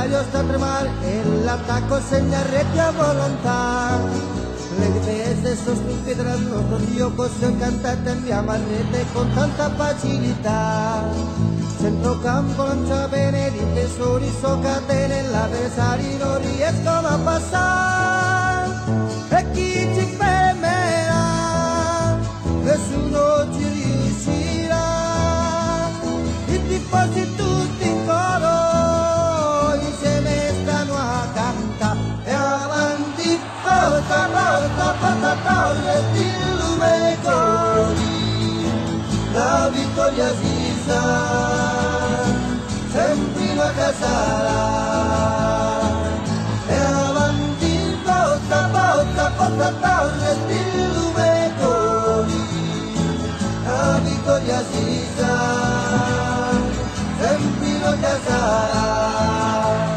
l'avversario sta a tremare e l'attacco segna reti a volontà. Le difese sono stupide dal nostro Dio, così cantate andiamo a rete con tanta facilità. Centrocampo lancia bene, difensori so catene, l'avversario non riescono a passare. E chi ci fermerà? Nessuno ci riuscirà. I tifosi tutti in coro, insieme stanno a cantare. E avanti, forza, forza, forza, torre di lume cori. La vittoria si sa, sempre in sarà. E avanti, forza, forza, forza, torre di lume cori. La vittoria si sa, sempre in sarà.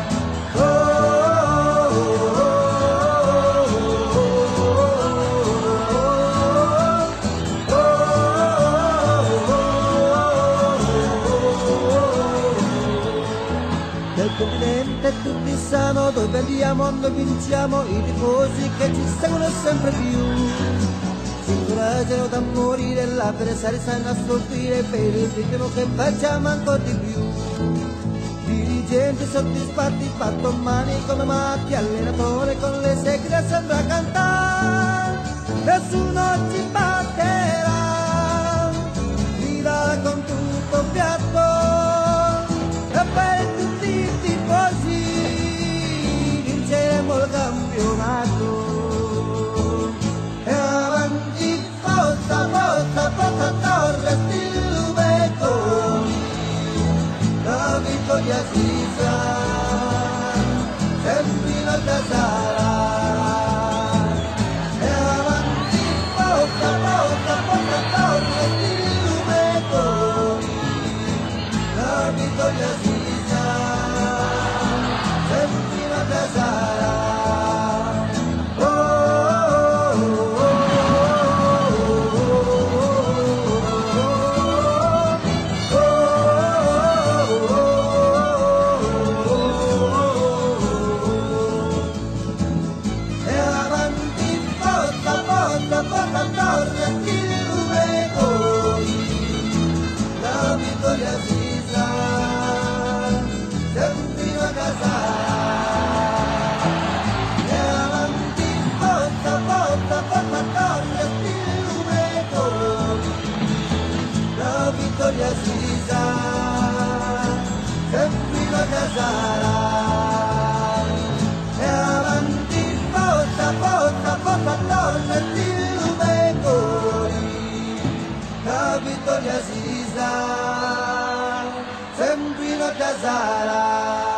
Del continente tutti sanno dove andiamo, noi vinciamo, i tifosi che ci seguono sempre più. Si incoraggiano da morire, l'avversario sanno a soffrire per il ritmo che facciamo ancora di più. Dirigenti soddisfatti, fatto mani come matti, allenatore con le segre sembra cantare. Nessuno ci batterà, grida con tutto piatto. E per tutti i tifosi vinceremo il campionato. E avanti, forza, forza, forza, torre, stile Beconi. La vittoria si sa, sempre in alta sarà. E avanti, forza, forza, forza, torre, stile Beconi. La vittoria si sa, sempre in alta sarà. Vittoria si sa, sempre in sarà. E avanti, forza, forza, forza, torna di lume cori. La vittoria si sa, sempre in sarà.